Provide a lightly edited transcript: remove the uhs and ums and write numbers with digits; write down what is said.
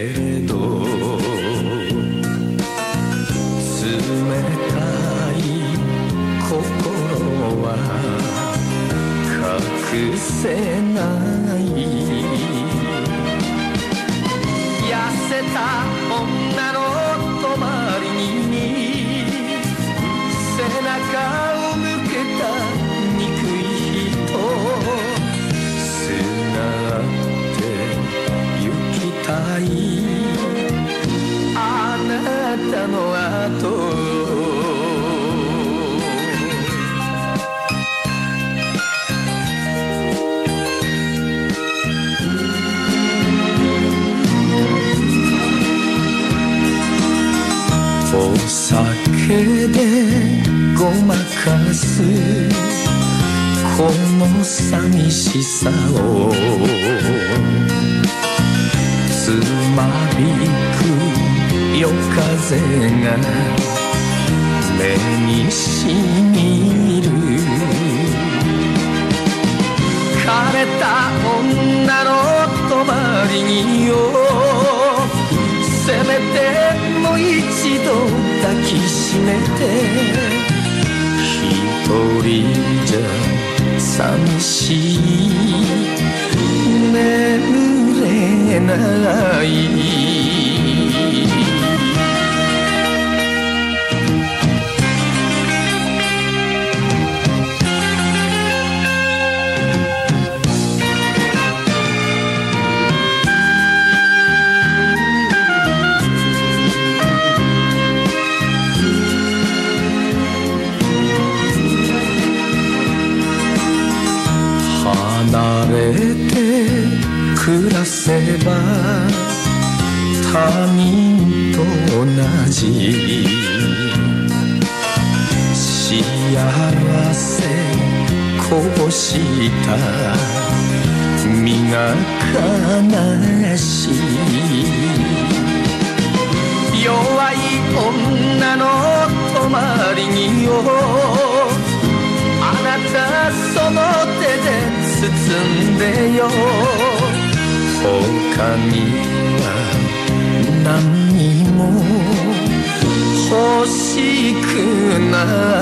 れど冷たい心は隠せない痩せた女の隣に背中を向けた憎い人すがって行きたいあなたの後お酒でごまかすこの寂しさをつまびく夜風が目にしみる枯れた女の隣によせめてもう一度抱きしめて一人じゃ寂しい眠れない離れて暮らせば他人と同じ幸せこぼした身が悲しい弱い女の隣によあなたその手で包んでよ他には何にも欲しくない